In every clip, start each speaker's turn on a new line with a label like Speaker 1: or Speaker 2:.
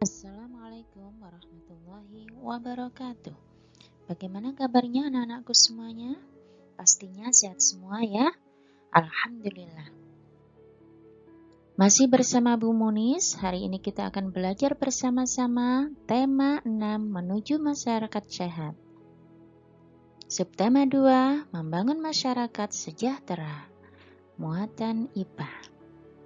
Speaker 1: Assalamualaikum warahmatullahi wabarakatuh. Bagaimana kabarnya anak-anakku semuanya? Pastinya sehat semua ya. Alhamdulillah. Masih bersama Bu Munis, hari ini kita akan belajar bersama-sama tema 6 menuju masyarakat sehat. Subtema 2, membangun masyarakat sejahtera. Muatan IPA.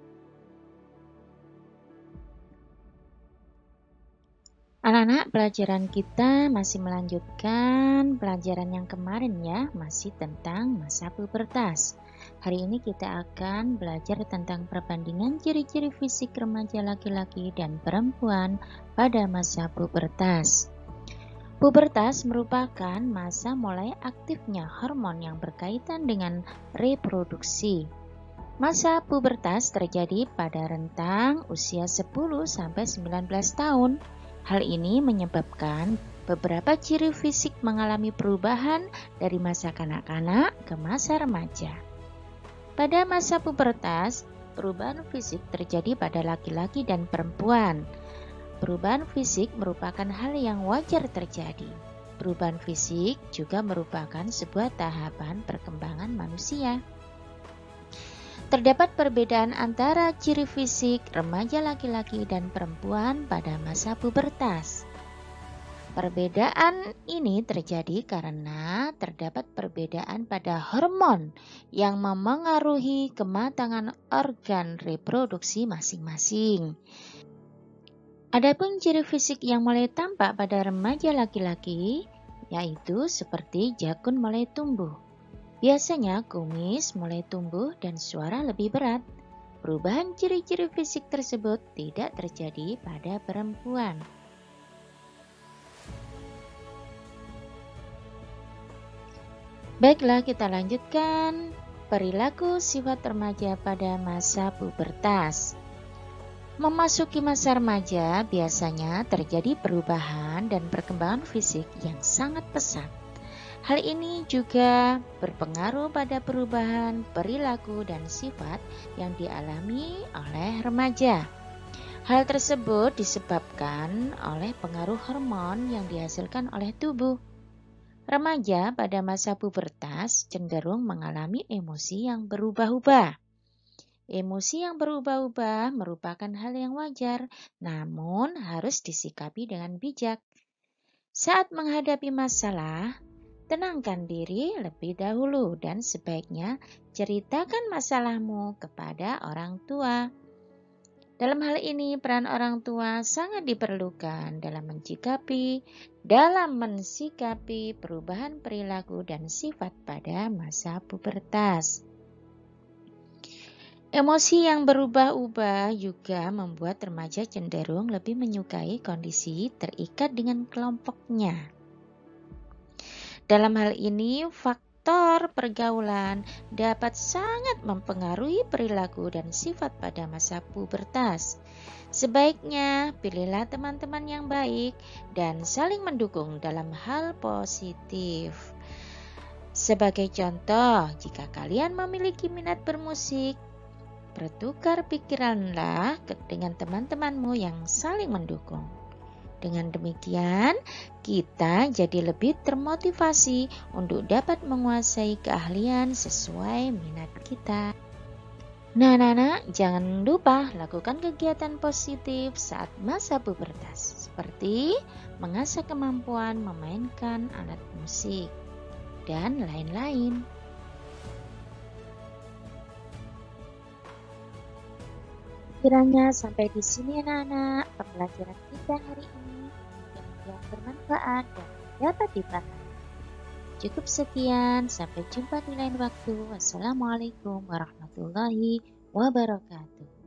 Speaker 1: Anak-anak, pelajaran kita masih melanjutkan pelajaran yang kemarin ya, masih tentang masa pubertas. Hari ini kita akan belajar tentang perbandingan ciri-ciri fisik remaja laki-laki dan perempuan pada masa pubertas. Pubertas merupakan masa mulai aktifnya hormon yang berkaitan dengan reproduksi. Masa pubertas terjadi pada rentang usia 10-19 tahun. Hal ini menyebabkan beberapa ciri fisik mengalami perubahan dari masa kanak-kanak ke masa remaja. Pada masa pubertas, perubahan fisik terjadi pada laki-laki dan perempuan. Perubahan fisik merupakan hal yang wajar terjadi. Perubahan fisik juga merupakan sebuah tahapan perkembangan manusia. Terdapat perbedaan antara ciri fisik remaja laki-laki dan perempuan pada masa pubertas. Perbedaan ini terjadi karena terdapat perbedaan pada hormon yang memengaruhi kematangan organ reproduksi masing-masing. Adapun ciri fisik yang mulai tampak pada remaja laki-laki, yaitu seperti jakun mulai tumbuh. Biasanya kumis mulai tumbuh dan suara lebih berat. Perubahan ciri-ciri fisik tersebut tidak terjadi pada perempuan. Baiklah, kita lanjutkan perilaku sifat remaja pada masa pubertas. Memasuki masa remaja biasanya terjadi perubahan dan perkembangan fisik yang sangat pesat. Hal ini juga berpengaruh pada perubahan perilaku dan sifat yang dialami oleh remaja. Hal tersebut disebabkan oleh pengaruh hormon yang dihasilkan oleh tubuh. Remaja pada masa pubertas cenderung mengalami emosi yang berubah-ubah. Emosi yang berubah-ubah merupakan hal yang wajar, namun harus disikapi dengan bijak. Saat menghadapi masalah, tenangkan diri lebih dahulu dan sebaiknya ceritakan masalahmu kepada orang tua. Dalam hal ini, peran orang tua sangat diperlukan dalam mensikapi perubahan perilaku dan sifat pada masa pubertas. Emosi yang berubah-ubah juga membuat remaja cenderung lebih menyukai kondisi terikat dengan kelompoknya. Dalam hal ini, faktor pergaulan dapat sangat mempengaruhi perilaku dan sifat pada masa pubertas. Sebaiknya pilihlah teman-teman yang baik dan saling mendukung dalam hal positif. Sebagai contoh, jika kalian memiliki minat bermusik, bertukar pikiranlah dengan teman-temanmu yang saling mendukung. Dengan demikian, kita jadi lebih termotivasi untuk dapat menguasai keahlian sesuai minat kita. Nah, anak-anak, jangan lupa lakukan kegiatan positif saat masa pubertas, seperti mengasah kemampuan memainkan alat musik, dan lain-lain. Kiranya sampai di sini anak-anak pembelajaran kita hari ini yang bermanfaat dan dapat dipahami. Cukup sekian, sampai jumpa di lain waktu. Wassalamualaikum warahmatullahi wabarakatuh.